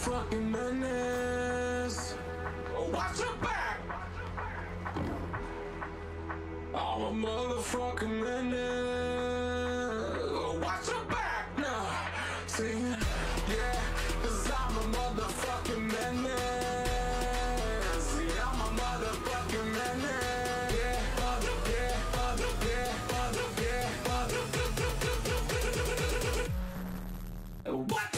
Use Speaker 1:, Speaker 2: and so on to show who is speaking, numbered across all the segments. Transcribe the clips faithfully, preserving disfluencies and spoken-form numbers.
Speaker 1: motherfucking menace. Watch your back. I'm a motherfucking menace. Watch your back now. See, yeah, cause I'm a motherfucking menace. See, I'm a motherfucking menace. Yeah, mother, yeah, mother, yeah, mother, yeah, mother. What?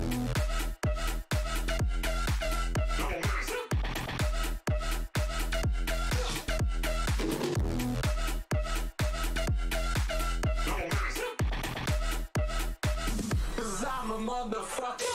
Speaker 1: I'm a motherfucker.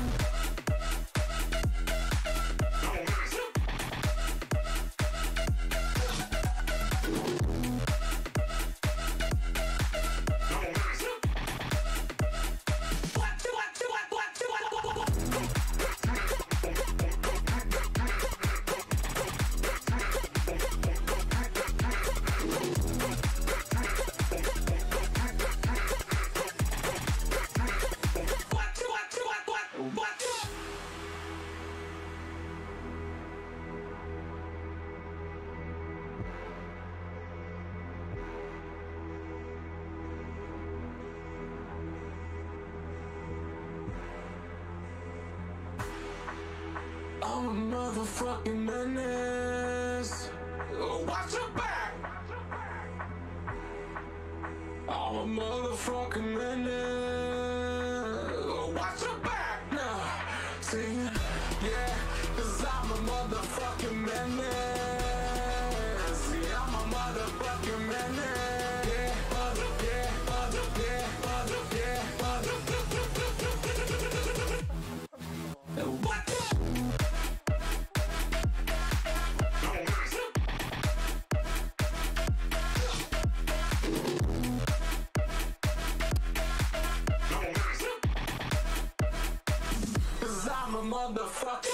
Speaker 1: I'm a motherfucking menace. Watch your back. I'm a motherfucking menace. Watch your back now. See, yeah, cause I'm a motherfucking menace. See, I'm a motherfucking menace. Yeah, mother, yeah, mother, yeah, mother, yeah, mother. What? I'm a motherfucker.